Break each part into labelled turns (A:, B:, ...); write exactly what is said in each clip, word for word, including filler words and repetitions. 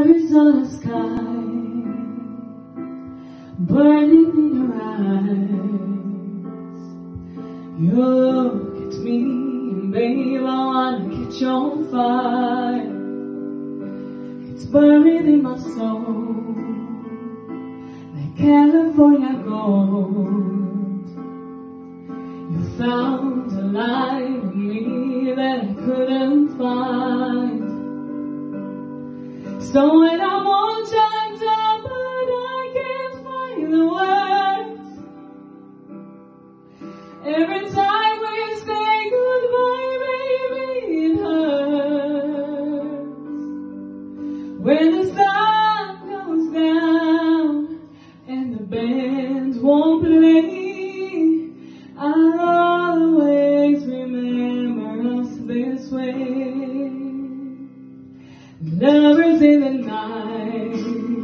A: Arizona sky burning in your eyes. You look at me and babe, I wanna catch on fire. It's buried in my soul like California gold. You found a light in me that I couldn't find. So when I'm all jacked up but I can't find the words, every time we say goodbye, baby, it hurts. When the sun goes down and the band won't play, I'll always remember us this way. Lovers in the night,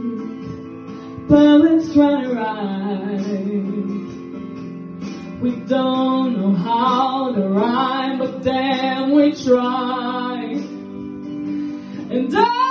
A: poets trying to write. We don't know how to rhyme, but damn we try. And I